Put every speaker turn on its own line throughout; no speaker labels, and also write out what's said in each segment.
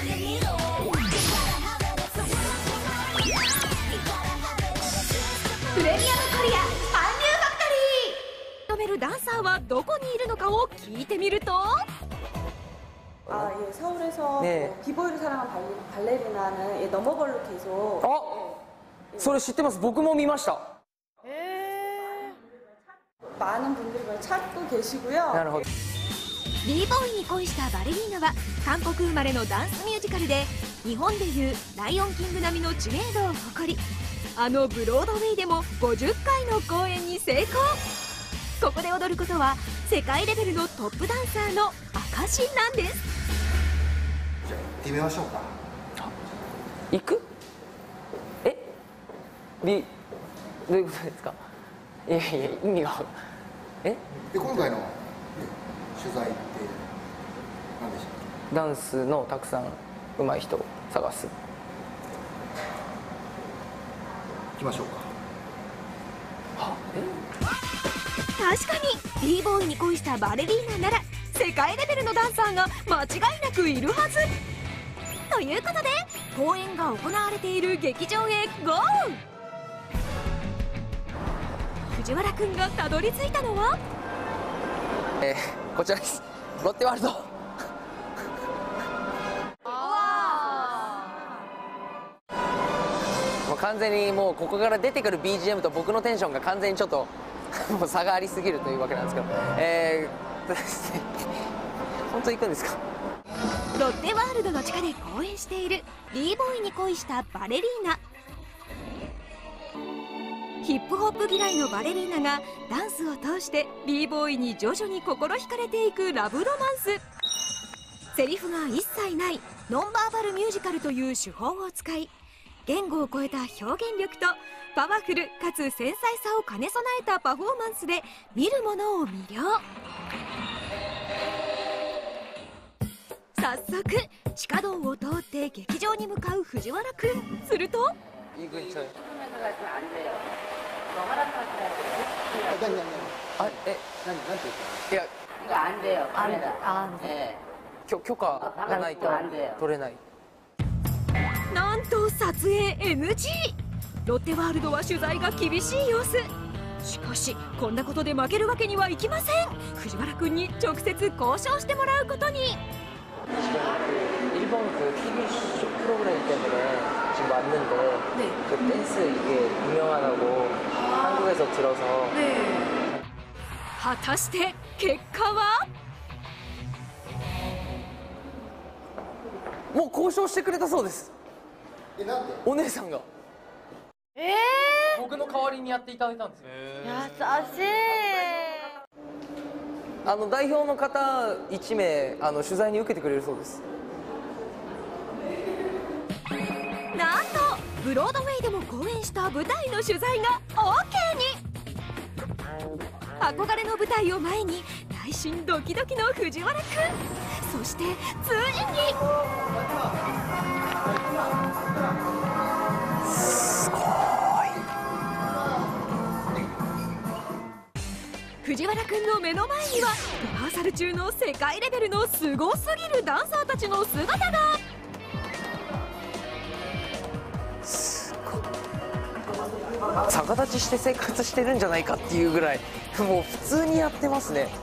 プレミアムコリア韓流ファクトリー。認めるダンサーはどこにいるのかを聞いてみると。
서울에서 비보이를 사랑한 발레리나는 너머벌로 계속.
それ知ってます。僕も見ました。
많은 분들이 찾고 계시고요.
なるほど。
b ボーイに恋したバレリーナは韓国生まれのダンスミュージカルで日本でいうライオンキング並みの知名度を誇り、あのブロードウェイでも50回の公演に成功。ここで踊ることは世界レベルのトップダンサーの証なんです。
じゃあ行ってみましょうか。
行く？どういうことですか？いやいや、意味が。
で、今回の取材って何でしょう？
ダンスのたくさん上手い人を探す。
行きましょうか。
確かに b ボーイに恋したバレリーナなら世界レベルのダンサーが間違いなくいるはず。ということで公演が行われている劇場へゴー。藤原くんがたどり着いたのは
こちらです。ロッテワールド。もう完全にもうここから出てくる BGM と僕のテンションが完全にちょっともう差がありすぎるというわけなんですけど、本当に行くんですか？
ロッテワールドの地下で公演している b ボーイに恋したバレリーナ。ヒップホップ嫌いのバレリーナがダンスを通して b ボーイに徐々に心惹かれていくラブロマンス。セリフが一切ないノンバーバルミュージカルという手法を使い、言語を超えた表現力とパワフルかつ繊細さを兼ね備えたパフォーマンスで見る者を魅了。早速地下道を通って劇場に向かう藤原くん。すると
いい軍ちゃう。いや、許可がないと取れない。
なんと撮影 NG。 ロッテワールドは取材が厳しい様子。しかしこんなことで負けるわけにはいきません。藤原くんに直接交渉してもらうことに。
일본 그 TV 쇼 프로그램 때문에 지금 왔는데 그 댄스 이게 유명하다고 한국에서 들어서
果たして結果は？
もう交渉してくれたそうです。
なんで？
お姉さんが僕の代わりにやっていただいたんですよ。
優しい。
代表の方1名取材に受けてくれるそうです。
なんとブロードウェイでも公演した舞台の取材が OK に。憧れの舞台を前に内心ドキドキの藤原くん。そしてついに
すごい。
藤原くんの目の前にはリハーサル中の世界レベルのすごすぎるダンサーたちの姿が。
逆立ちして生活してるんじゃないかっていうぐらいもう普通にやってますね。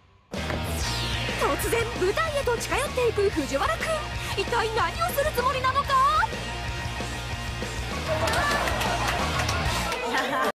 突然舞台へと近寄っていく藤原くん。一体何をするつもりなの？